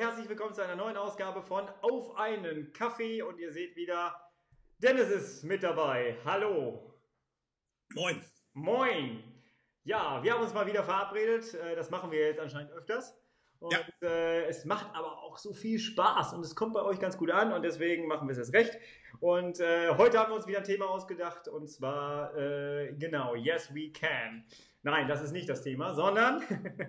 herzlich willkommen zu einer neuen Ausgabe von Auf einen Kaffee und ihr seht wieder, Dennis ist mit dabei. Hallo. Moin. Moin. Ja, wir haben uns mal wieder verabredet. Das machen wir jetzt anscheinend öfters. Und Ja, es macht aber auch so viel Spaß und es kommt bei euch ganz gut an und deswegen machen wir es erst recht. Und heute haben wir uns wieder ein Thema ausgedacht und zwar, genau, Yes We Can. Nein, das ist nicht das Thema, sondern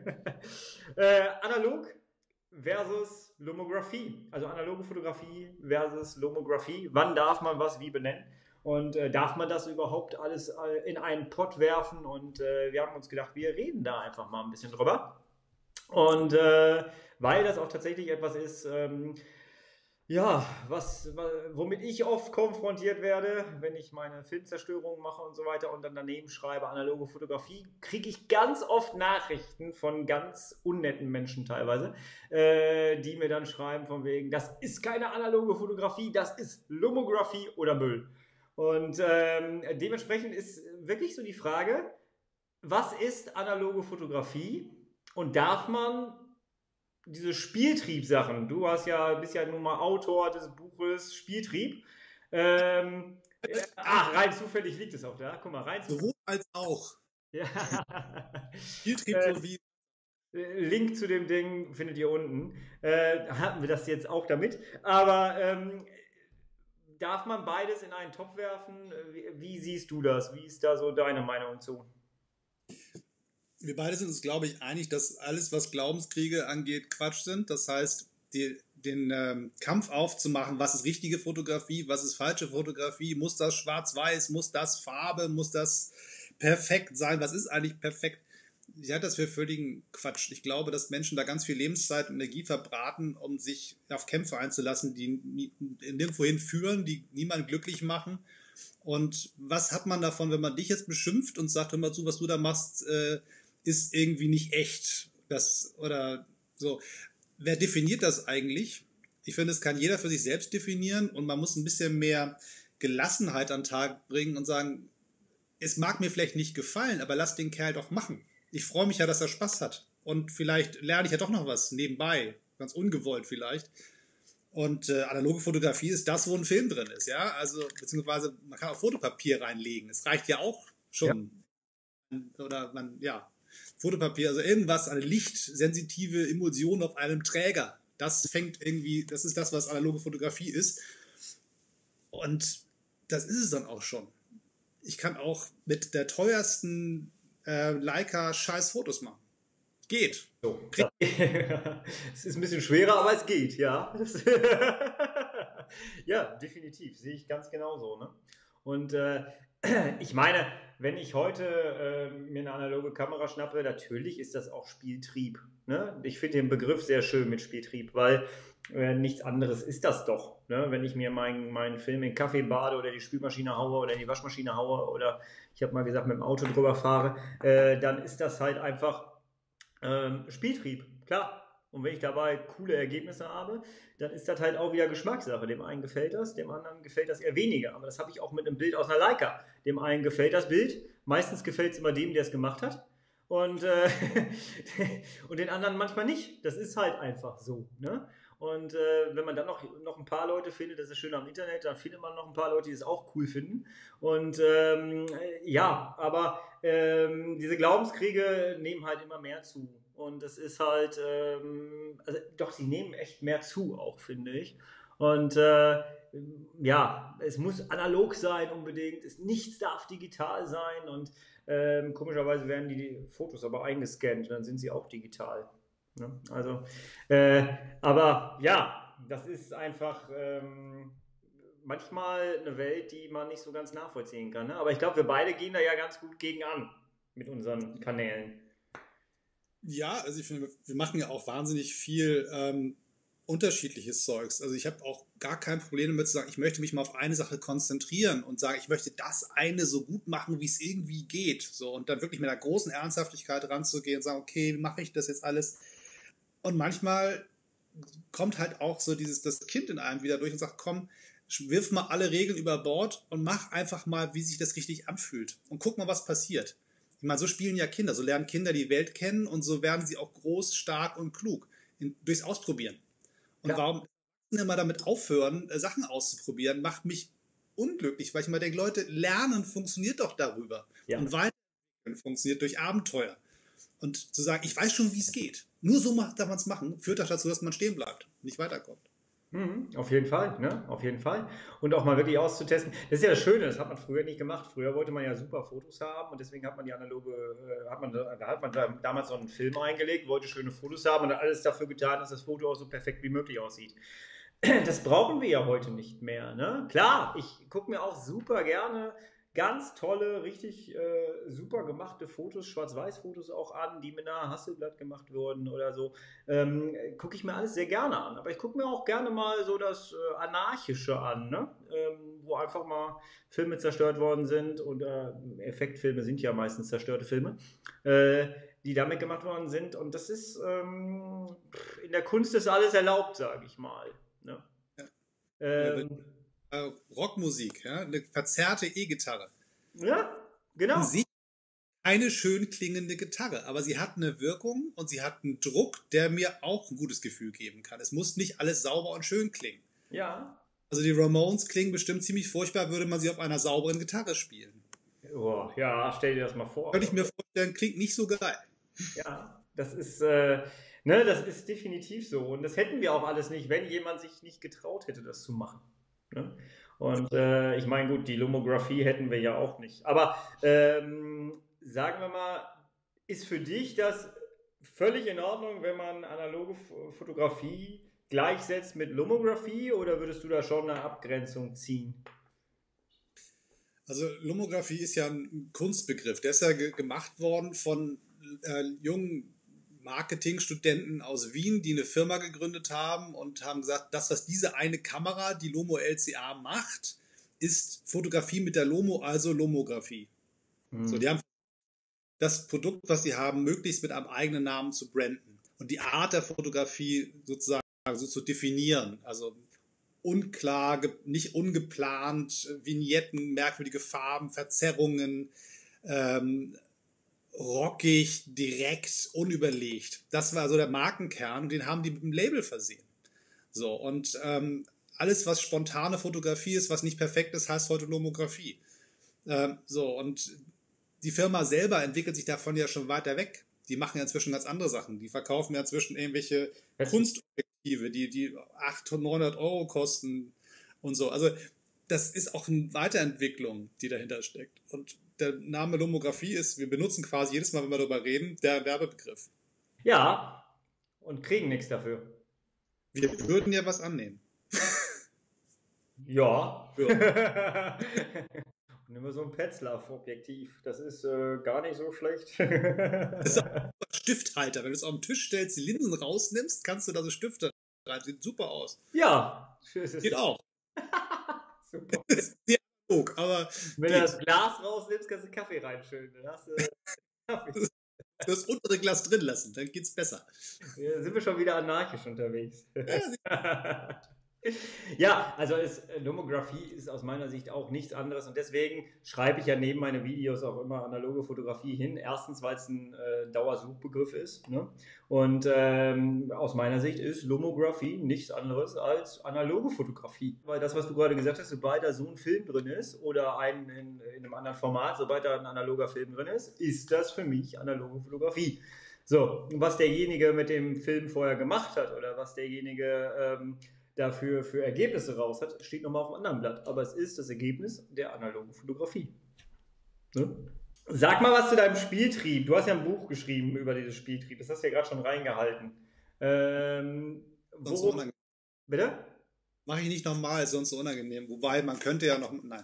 analog versus Lomographie. Also analoge Fotografie versus Lomographie. Wann darf man was wie benennen? Und darf man das überhaupt alles in einen Pott werfen? Und wir haben uns gedacht, wir reden da einfach mal ein bisschen drüber. Und weil das auch tatsächlich etwas ist, ja, womit ich oft konfrontiert werde, wenn ich meine Filmzerstörungen mache und so weiter und dann daneben schreibe analoge Fotografie, kriege ich ganz oft Nachrichten von ganz unnetten Menschen teilweise, die mir dann schreiben von wegen, das ist keine analoge Fotografie, das ist Lomographie oder Müll. Und dementsprechend ist wirklich so die Frage, was ist analoge Fotografie und darf man diese Spieltriebsachen, bist ja nun mal Autor des Buches Spieltrieb. Rein zufällig liegt es auch da. Guck mal, rein sowohl als auch. Ja. Spieltrieb sowie. Link zu dem Ding findet ihr unten. Hatten wir das jetzt auch damit. Aber darf man beides in einen Topf werfen? Wie siehst du das? Wie ist da so deine Meinung zu? Wir beide sind uns, glaube ich, einig, dass alles, was Glaubenskriege angeht, Quatsch sind. Das heißt, den Kampf aufzumachen, was ist richtige Fotografie, was ist falsche Fotografie, muss das schwarz-weiß, muss das Farbe, muss das perfekt sein, was ist eigentlich perfekt? Ich halte das für völligen Quatsch. Ich glaube, dass Menschen da ganz viel Lebenszeit und Energie verbraten, um sich auf Kämpfe einzulassen, die nirgendwohin führen, die niemand glücklich machen. Und was hat man davon, wenn man dich jetzt beschimpft und sagt, hör mal zu, was du da machst, ist irgendwie nicht echt. Das oder so. Wer definiert das eigentlich? Ich finde, es kann jeder für sich selbst definieren und man muss ein bisschen mehr Gelassenheit an den Tag bringen und sagen, es mag mir vielleicht nicht gefallen, aber lass den Kerl doch machen. Ich freue mich ja, dass er Spaß hat. Und vielleicht lerne ich ja doch noch was nebenbei. Ganz ungewollt vielleicht. Und analoge Fotografie ist das, wo ein Film drin ist, ja. Also, beziehungsweise man kann auch Fotopapier reinlegen. Es reicht ja auch Ja. schon. Oder Fotopapier, also irgendwas, eine lichtsensitive Emulsion auf einem Träger. Das ist das, was analoge Fotografie ist. Und das ist es dann auch schon. Ich kann auch mit der teuersten Leica scheiß Fotos machen. Geht. So, es ist ein bisschen schwerer, aber es geht, ja. Ja, definitiv, sehe ich ganz genauso. Ne? Und ich meine, wenn ich heute mir eine analoge Kamera schnappe, natürlich ist das auch Spieltrieb. Ne? Ich finde den Begriff sehr schön mit Spieltrieb, weil nichts anderes ist das doch. Ne? Wenn ich mir meinen Film in Kaffee bade oder die Spülmaschine haue oder in die Waschmaschine haue oder ich habe mal gesagt, mit dem Auto drüber fahre, dann ist das halt einfach Spieltrieb, klar. Und wenn ich dabei coole Ergebnisse habe, dann ist das halt auch wieder Geschmackssache. Dem einen gefällt das, dem anderen gefällt das eher weniger. Aber das habe ich auch mit einem Bild aus einer Leica. Dem einen gefällt das Bild, meistens gefällt es immer dem, der es gemacht hat. Und, und den anderen manchmal nicht. Das ist halt einfach so. Ne? Und wenn man dann noch ein paar Leute findet, das ist schön am Internet, dann findet man noch ein paar Leute, die es auch cool finden. Und ja, aber diese Glaubenskriege nehmen halt immer mehr zu. Und es ist halt, also doch, sie nehmen echt mehr zu auch, finde ich. Und ja, es muss analog sein unbedingt. Nichts darf digital sein. Und komischerweise werden die Fotos aber eingescannt. Dann sind sie auch digital. Ne? Also, aber ja, das ist einfach manchmal eine Welt, die man nicht so ganz nachvollziehen kann. Ne? Aber ich glaube, wir beide gehen da ja ganz gut gegen an mit unseren Kanälen. Ja, also ich finde, wir machen ja auch wahnsinnig viel unterschiedliches Zeugs. Also ich habe auch gar kein Problem damit zu sagen, ich möchte mich mal auf eine Sache konzentrieren und sagen, ich möchte das eine so gut machen, wie es irgendwie geht. So, und dann wirklich mit einer großen Ernsthaftigkeit ranzugehen und sagen, okay, wie mache ich das jetzt alles? Und manchmal kommt halt auch so das Kind in einem wieder durch und sagt, komm, wirf mal alle Regeln über Bord und mach einfach mal, wie sich das richtig anfühlt. Und guck mal, was passiert. Ich meine, so spielen ja Kinder, so lernen Kinder die Welt kennen und so werden sie auch groß, stark und klug durchs Ausprobieren. Und warum immer damit aufhören, Sachen auszuprobieren, macht mich unglücklich, weil ich immer denke, Leute, Lernen funktioniert doch darüber. Ja. Und Weiterentwickeln funktioniert durch Abenteuer. Und zu sagen, ich weiß schon, wie es geht. Nur so darf man es machen, führt doch dazu, dass man stehen bleibt, nicht weiterkommt. Auf jeden Fall, ne? Auf jeden Fall. Und auch mal wirklich auszutesten. Das ist ja das Schöne, das hat man früher nicht gemacht. Früher wollte man ja super Fotos haben und deswegen hat man die analoge, da hat man damals so einen Film eingelegt, wollte schöne Fotos haben und hat alles dafür getan, dass das Foto auch so perfekt wie möglich aussieht. Das brauchen wir ja heute nicht mehr, ne? Klar, ich gucke mir auch super gerne ganz tolle, richtig super gemachte Fotos, Schwarz-Weiß-Fotos auch an, die mit einer Hasselblatt gemacht wurden oder so. Gucke ich mir alles sehr gerne an. Aber ich gucke mir auch gerne mal so das Anarchische an, ne? Wo einfach mal Filme zerstört worden sind. Und Effektfilme sind ja meistens zerstörte Filme, die damit gemacht worden sind. Und das ist, in der Kunst ist alles erlaubt, sage ich mal. Ne? Ja. Rockmusik, ja? Eine verzerrte E-Gitarre. Ja, genau. Sie eine schön klingende Gitarre, aber sie hat eine Wirkung und sie hat einen Druck, der mir auch ein gutes Gefühl geben kann. Es muss nicht alles sauber und schön klingen. Ja. Also die Ramones klingen bestimmt ziemlich furchtbar, würde man sie auf einer sauberen Gitarre spielen. Oh, ja, stell dir das mal vor. Könnte ich mir vorstellen, klingt nicht so geil. Ja, das ist, das ist definitiv so. Und das hätten wir auch alles nicht, wenn jemand sich nicht getraut hätte, das zu machen. Ne? Und ich meine, gut, die Lomographie hätten wir ja auch nicht. Aber sagen wir mal, ist für dich das völlig in Ordnung, wenn man analoge Fotografie gleichsetzt mit Lomographie oder würdest du da schon eine Abgrenzung ziehen? Also Lomographie ist ja ein Kunstbegriff. Der ist ja gemacht worden von jungen Marketingstudenten aus Wien, die eine Firma gegründet haben und haben gesagt, das, was diese eine Kamera, die Lomo LCA macht, ist Fotografie mit der Lomo, also Lomographie. So, die haben das Produkt, was sie haben, möglichst mit einem eigenen Namen zu branden und die Art der Fotografie sozusagen so zu definieren. Also unklar, nicht ungeplant, Vignetten, merkwürdige Farben, Verzerrungen, rockig, direkt, unüberlegt. Das war so der Markenkern und den haben die mit dem Label versehen. So, und alles, was spontane Fotografie ist, was nicht perfekt ist, heißt heute Lomographie. So, und die Firma selber entwickelt sich davon ja schon weiter weg. Die machen ja inzwischen ganz andere Sachen. Die verkaufen ja inzwischen irgendwelche Kunstobjektive, die 800, 900 Euro kosten und so. Also das ist auch eine Weiterentwicklung, die dahinter steckt. Und der Name Lomographie ist, wir benutzen quasi jedes Mal, wenn wir darüber reden, der Werbebegriff. Ja, und kriegen nichts dafür. Wir würden ja was annehmen. Ja. Nimm mal so ein Petzlaff-Objektiv. Das ist gar nicht so schlecht. Das ist auch ein Stifthalter. Wenn du es auf den Tisch stellst, die Linsen rausnimmst, kannst du da so Stifte rein. Sieht super aus. Ja. Geht auch. Super. Das ist sehr analog, aber wenn du das Glas rausnimmst, kannst du Kaffee reinschütten. Dann hast du Kaffee. Das untere Glas drin lassen, dann geht's besser. Ja, sind wir schon wieder anarchisch unterwegs. Ja, ja, also Lomographie ist aus meiner Sicht auch nichts anderes und deswegen schreibe ich ja neben meine Videos auch immer analoge Fotografie hin. Erstens, weil es ein Dauersuchbegriff ist, ne? Und aus meiner Sicht ist Lomographie nichts anderes als analoge Fotografie. Weil das, was du gerade gesagt hast, sobald da so ein Film drin ist oder in einem anderen Format, sobald da ein analoger Film drin ist das für mich analoge Fotografie. So, was derjenige mit dem Film vorher gemacht hat oder was derjenige dafür für Ergebnisse raus hat, steht nochmal auf einem anderen Blatt. Aber es ist das Ergebnis der analogen Fotografie. Ne? Sag mal was zu deinem Spieltrieb. Du hast ja ein Buch geschrieben über dieses Spieltrieb. Das hast du ja gerade schon reingehalten. Bitte? Mache ich nicht nochmal, ist sonst so unangenehm. Wobei, man könnte ja noch... Nein.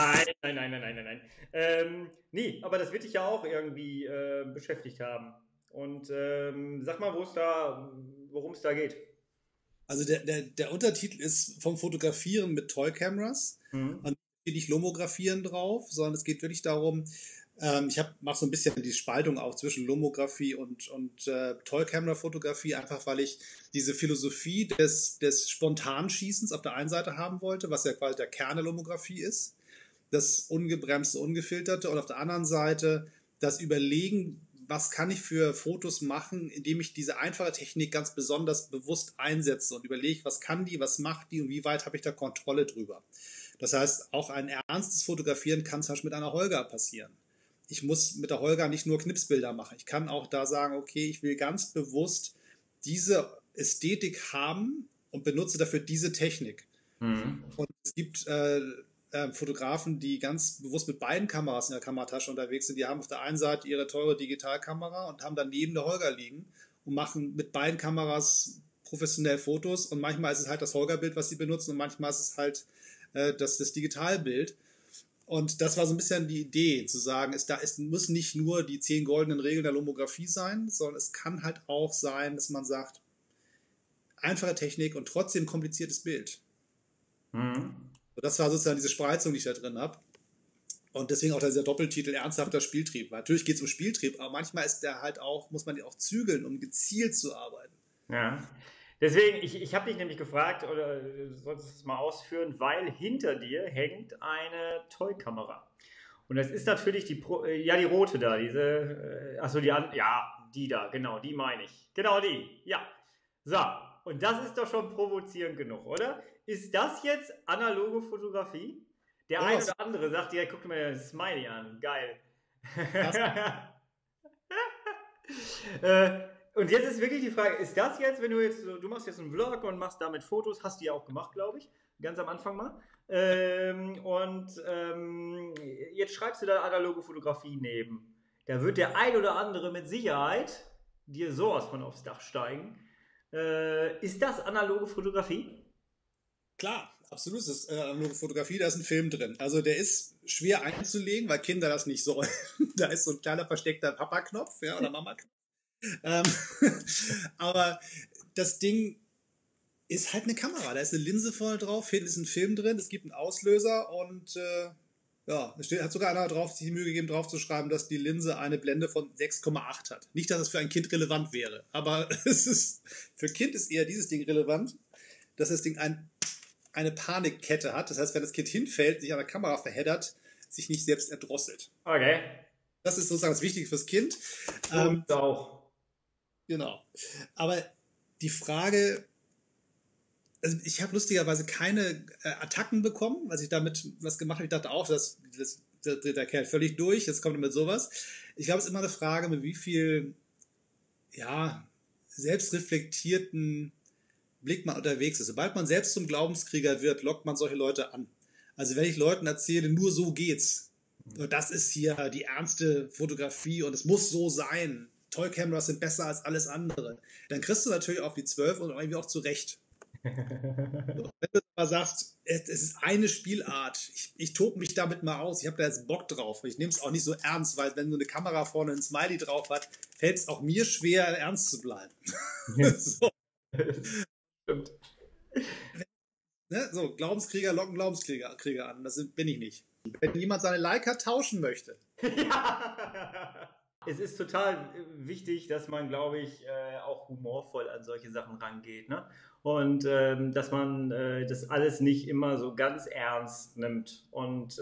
Nein. Nee, aber das wird dich ja auch irgendwie beschäftigt haben. Und sag mal, worum es da geht. Also der Untertitel ist vom Fotografieren mit Toy Cameras. Und steht nicht Lomografieren drauf, sondern es geht wirklich darum, ich mache so ein bisschen die Spaltung auch zwischen Lomographie und Toy-Camera-Fotografie, einfach weil ich diese Philosophie des Spontanschießens auf der einen Seite haben wollte, was ja quasi der Kern der Lomographie ist, das ungebremste, ungefilterte und auf der anderen Seite das Überlegen, was kann ich für Fotos machen, indem ich diese einfache Technik ganz besonders bewusst einsetze und überlege, was kann die, was macht die und wie weit habe ich da Kontrolle drüber. Das heißt, auch ein ernstes Fotografieren kann zum Beispiel mit einer Holga passieren. Ich muss mit der Holga nicht nur Knipsbilder machen. Ich kann auch da sagen, okay, ich will ganz bewusst diese Ästhetik haben und benutze dafür diese Technik. Mhm. Und es gibt Fotografen, die ganz bewusst mit beiden Kameras in der Kameratasche unterwegs sind. Die haben auf der einen Seite ihre teure Digitalkamera und haben dann neben der Holga liegen und machen mit beiden Kameras professionell Fotos. Und manchmal ist es halt das Holga-Bild, was sie benutzen, und manchmal ist es halt das Digitalbild. Und das war so ein bisschen die Idee, zu sagen, es müssen nicht nur die 10 goldenen Regeln der Lomographie sein, sondern es kann halt auch sein, dass man sagt, einfache Technik und trotzdem kompliziertes Bild. Mhm. Das war sozusagen diese Spreizung, die ich da drin habe. Und deswegen auch dieser Doppeltitel ernsthafter Spieltrieb. Natürlich geht es um Spieltrieb, aber manchmal ist der halt auch, muss man den auch zügeln, um gezielt zu arbeiten. Ja. Deswegen, ich habe dich nämlich gefragt, oder solltest du es mal ausführen, weil hinter dir hängt eine Toy-Kamera. Und das ist natürlich die rote da, achso, die da, genau, die meine ich. Genau die, ja. So, und das ist doch schon provozierend genug, oder? Ist das jetzt analoge Fotografie? Der eine oder andere sagt, ja, guck mir das Smiley an, geil. Und jetzt ist wirklich die Frage, ist das jetzt, wenn du machst jetzt einen Vlog und machst damit Fotos, hast du ja auch gemacht, glaube ich, ganz am Anfang mal. Jetzt schreibst du da analoge Fotografie neben. Da wird der ein oder andere mit Sicherheit dir sowas von aufs Dach steigen. Ist das analoge Fotografie? Klar, absolut ist es analoge Fotografie, da ist ein Film drin. Also der ist schwer einzulegen, weil Kinder das nicht sollen. Da ist so ein kleiner versteckter Papa-Knopf, ja, oder Mama-Knopf. Aber das Ding ist halt eine Kamera. Da ist eine Linse vorne drauf, hinten ist ein Film drin, es gibt einen Auslöser und hat sogar einer sich die Mühe gegeben, drauf zu schreiben, dass die Linse eine Blende von 6,8 hat. Nicht, dass es für ein Kind relevant wäre, aber für Kind ist eher dieses Ding relevant, dass das Ding eine Panikkette hat. Das heißt, wenn das Kind hinfällt, sich an der Kamera verheddert, sich nicht selbst erdrosselt. Okay. Das ist sozusagen das Wichtige fürs Kind. Und auch. Genau. Aber die Frage, also ich habe lustigerweise keine Attacken bekommen, als ich damit was gemacht habe. Ich dachte auch, das dreht der Kerl völlig durch, jetzt kommt er mit sowas. Ich glaube, es ist immer eine Frage, mit wie viel selbstreflektierten Blick man unterwegs ist. Sobald man selbst zum Glaubenskrieger wird, lockt man solche Leute an. Also wenn ich Leuten erzähle, nur so geht's, das ist hier die ernste Fotografie und es muss so sein, Toy-Cameras sind besser als alles andere, dann kriegst du natürlich auf die 12 und irgendwie auch zurecht. Wenn du mal sagst, es ist eine Spielart, ich tobe mich damit mal aus, ich habe da jetzt Bock drauf, ich nehme es auch nicht so ernst, weil wenn so eine Kamera vorne ein Smiley drauf hat, fällt es auch mir schwer, ernst zu bleiben. So. Stimmt. Ne? So, Glaubenskrieger locken Glaubenskrieger an, das bin ich nicht. Wenn jemand seine Leica tauschen möchte. Ja. Es ist total wichtig, dass man, glaube ich, auch humorvoll an solche Sachen rangeht. Ne? Und dass man das alles nicht immer so ganz ernst nimmt. Und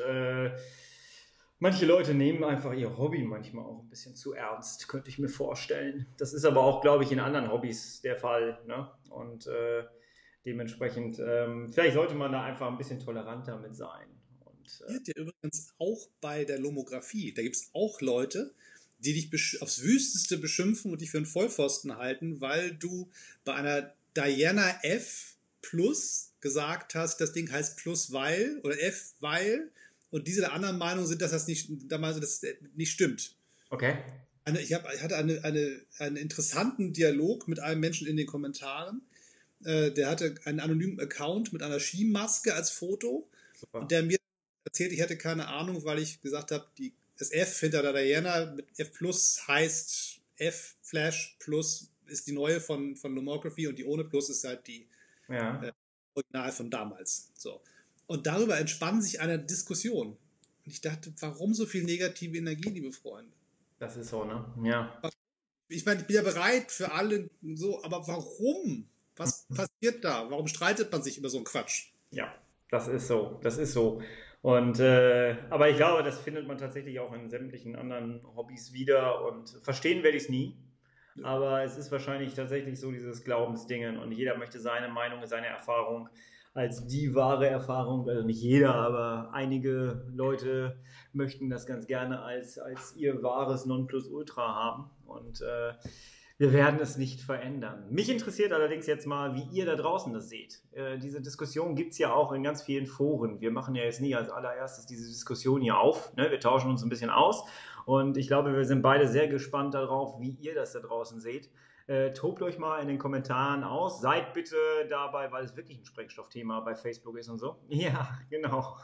manche Leute nehmen einfach ihr Hobby manchmal auch ein bisschen zu ernst, könnte ich mir vorstellen. Das ist aber auch, glaube ich, in anderen Hobbys der Fall. Ne? Und dementsprechend, vielleicht sollte man da einfach ein bisschen toleranter mit sein. Ja, übrigens auch bei der Lomographie. Da gibt es auch Leute, die dich aufs Wüsteste beschimpfen und dich für einen Vollpfosten halten, weil du bei einer Diana F Plus gesagt hast, das Ding heißt Plus weil oder F weil, und diese der anderen Meinung sind, dass das nicht stimmt. Okay. Ich hatte einen interessanten Dialog mit einem Menschen in den Kommentaren. Der hatte einen anonymen Account mit einer Skimaske als Foto. Super. Und der mir erzählt, ich hätte keine Ahnung, weil ich gesagt habe, das F hinter der Diana mit F Plus heißt F Flash Plus ist die neue von Lomography und die ohne Plus ist halt die Original von damals. So. Und darüber entspann sich eine Diskussion. Und ich dachte, warum so viel negative Energie, liebe Freunde? Das ist so, ne? Ja. Ich meine, ich bin ja bereit für alle so, aber warum? Was passiert da? Warum streitet man sich über so einen Quatsch? Ja, das ist so. Das ist so. Und, aber ich glaube, das findet man tatsächlich auch in sämtlichen anderen Hobbys wieder und verstehen werde ich es nie. Aber es ist wahrscheinlich tatsächlich so dieses Glaubensdingen und jeder möchte seine Meinung, seine Erfahrung als die wahre Erfahrung, also nicht jeder, aber einige Leute möchten das ganz gerne als ihr wahres Nonplusultra haben und wir werden es nicht verändern. Mich interessiert allerdings jetzt mal, wie ihr da draußen das seht. Diese Diskussion gibt es ja auch in ganz vielen Foren. Wir machen ja jetzt nie als allererstes diese Diskussion hier auf. Ne? Wir tauschen uns ein bisschen aus. Und ich glaube, wir sind beide sehr gespannt darauf, wie ihr das da draußen seht. Tobt euch mal in den Kommentaren aus. Seid bitte dabei, weil es wirklich ein Sprengstoffthema bei Facebook ist und so. Ja, genau.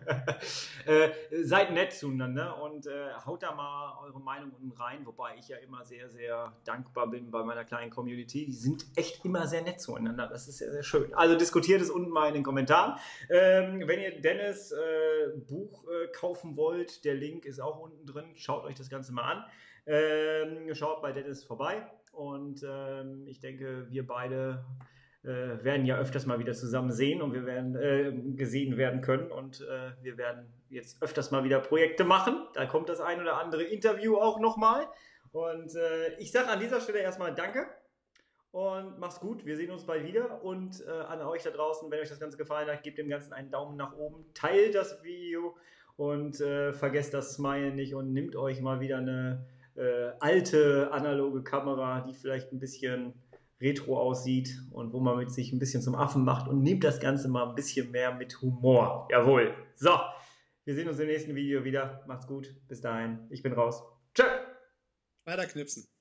Seid nett zueinander und haut da mal eure Meinung unten rein, wobei ich ja immer sehr, sehr dankbar bin bei meiner kleinen Community. Die sind echt immer sehr nett zueinander. Das ist sehr, sehr schön. Also diskutiert es unten mal in den Kommentaren. Wenn ihr Dennis Buch kaufen wollt, der Link ist auch unten drin. Schaut euch das Ganze mal an. Schaut bei Dennis vorbei. Und ich denke, wir beide werden ja öfters mal wieder zusammen sehen und wir werden gesehen werden können und wir werden jetzt öfters mal wieder Projekte machen. Da kommt das ein oder andere Interview auch nochmal. Und ich sage an dieser Stelle erstmal Danke und mach's gut. Wir sehen uns bald wieder und an euch da draußen, wenn euch das Ganze gefallen hat, gebt dem Ganzen einen Daumen nach oben, teilt das Video und vergesst das Smile nicht und nehmt euch mal wieder eine alte analoge Kamera, die vielleicht ein bisschen retro aussieht und wo man mit sich ein bisschen zum Affen macht und nehmt das Ganze mal ein bisschen mehr mit Humor. Jawohl. So, wir sehen uns im nächsten Video wieder. Macht's gut. Bis dahin. Ich bin raus. Tschö. Weiter knipsen.